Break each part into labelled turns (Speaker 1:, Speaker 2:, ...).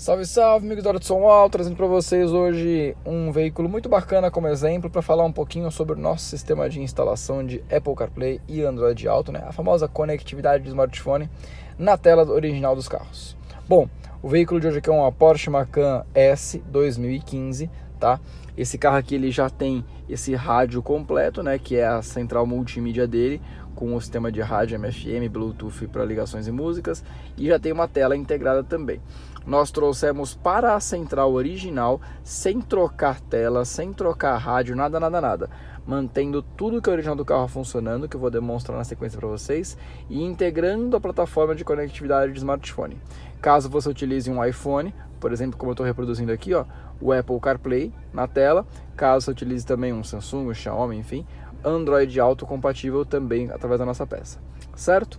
Speaker 1: Salve, salve, amigos da Som Alto, trazendo para vocês hoje um veículo muito bacana como exemplo para falar um pouquinho sobre o nosso sistema de instalação de Apple CarPlay e Android Auto, né? A famosa conectividade de smartphone na tela original dos carros. Bom, o veículo de hoje aqui é uma Porsche Macan S 2015, tá? Esse carro aqui ele já tem esse rádio completo, né? Que é a central multimídia dele, com o sistema de rádio MFM, Bluetooth para ligações e músicas, e já tem uma tela integrada também. Nós trouxemos para a central original, sem trocar tela, sem trocar rádio, nada, mantendo tudo que é original do carro funcionando, que eu vou demonstrar na sequência para vocês, e integrando a plataforma de conectividade de smartphone. Caso você utilize um iPhone, por exemplo, como eu estou reproduzindo aqui, ó, o Apple CarPlay na tela. Caso você utilize também um Samsung, um Xiaomi, enfim, Android Auto compatível também através da nossa peça, certo?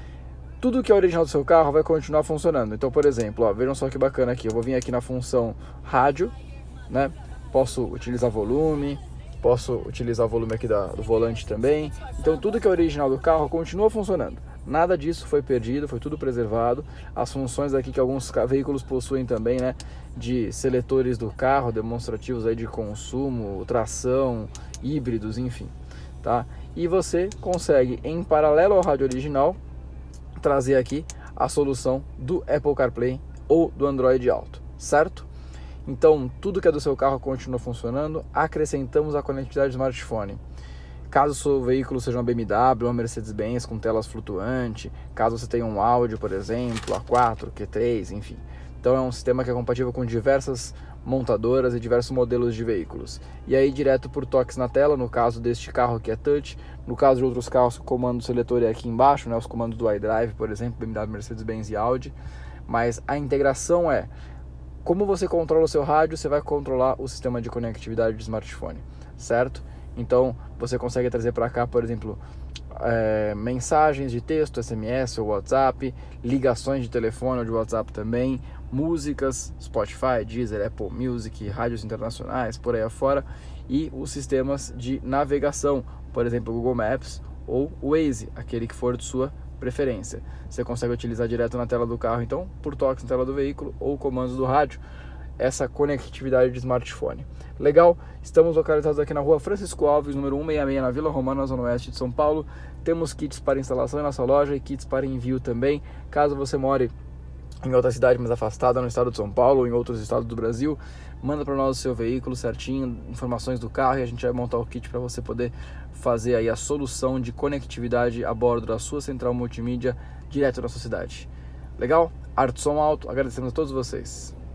Speaker 1: Tudo que é original do seu carro vai continuar funcionando. Então, por exemplo, ó, vejam só que bacana aqui. Eu vou vir aqui na função rádio, né? Posso utilizar volume, posso utilizar o volume aqui do volante também. Então, tudo que é original do carro continua funcionando. Nada disso foi perdido, foi tudo preservado. As funções aqui que alguns veículos possuem também, né? De seletores do carro, demonstrativos aí de consumo, tração, híbridos, enfim, tá? E você consegue, em paralelo ao rádio original, trazer aqui a solução do Apple CarPlay ou do Android Auto, certo? Então, tudo que é do seu carro continua funcionando. Acrescentamos a conectividade de smartphone. Caso o seu veículo seja uma BMW, uma Mercedes-Benz com telas flutuantes, caso você tenha um Audi, por exemplo, A4, Q3, enfim. Então é um sistema que é compatível com diversas montadoras e diversos modelos de veículos. E aí direto por toques na tela, no caso deste carro que é touch, no caso de outros carros o comando seletor é aqui embaixo, né, os comandos do iDrive, por exemplo, BMW, Mercedes-Benz e Audi. Mas a integração é, como você controla o seu rádio, você vai controlar o sistema de conectividade de smartphone, certo? Então você consegue trazer para cá, por exemplo, mensagens de texto, SMS ou WhatsApp, ligações de telefone ou de WhatsApp também, músicas, Spotify, Deezer, Apple Music, rádios internacionais, por aí afora, e os sistemas de navegação, por exemplo, Google Maps ou Waze, aquele que for de sua preferência. Você consegue utilizar direto na tela do carro, então, por toques na tela do veículo ou comandos do rádio, essa conectividade de smartphone. Legal? Estamos localizados aqui na rua Francisco Alves, número 166, na Vila Romana, na Zona Oeste de São Paulo. Temos kits para instalação em nossa loja e kits para envio também. Caso você more em outra cidade mais afastada, no estado de São Paulo ou em outros estados do Brasil, manda para nós o seu veículo certinho, informações do carro, e a gente vai montar o kit para você poder fazer aí a solução de conectividade a bordo da sua central multimídia direto na sua cidade. Legal? Arte Som Alto, agradecemos a todos vocês.